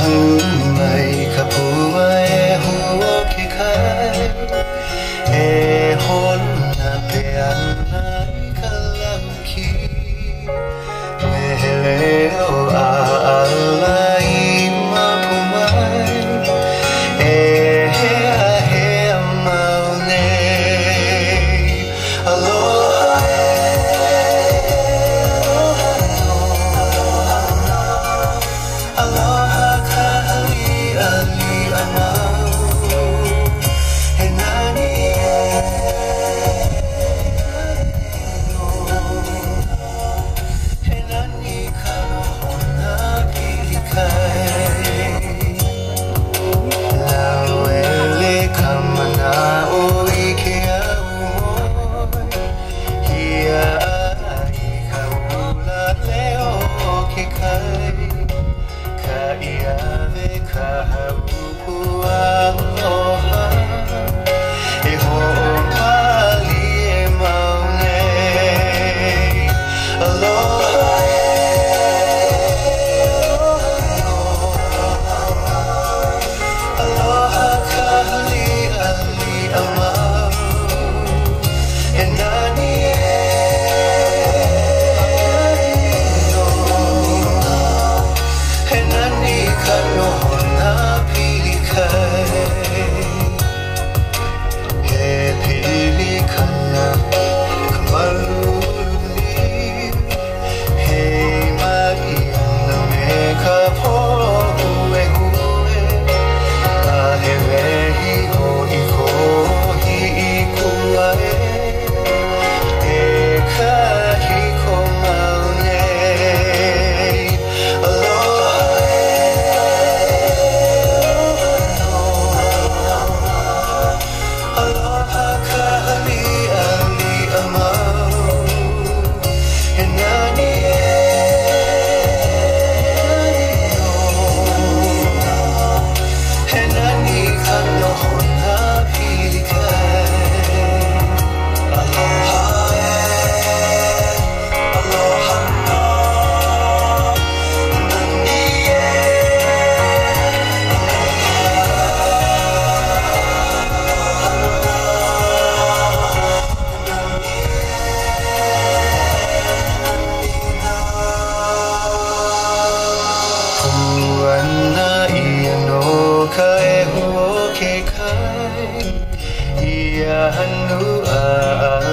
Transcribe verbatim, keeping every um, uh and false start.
mai kapua e huo ke kai e hona pe ana I kalamki me hele o a ala I mapumai e he a he a maune aloha aloha ka ali ali amau he nani he nani ka hona pilikai lauele kamana o ike au moi hia ai ka ula leo ke kai ka ia ve ka haupu aloha e ho pali e maune aloha aloha ka ali ali amau e nani he nani ka nohona pilikai he pilikana ka maluli he mai ana me ka pohu e hue a he wehi o I kohi I kuae e ka hiko maune aloha ka ali ali amau he nani he nani ka nohona pilikai aloha aloha nani Kuana ia no ka e huo ke kai ia hanu a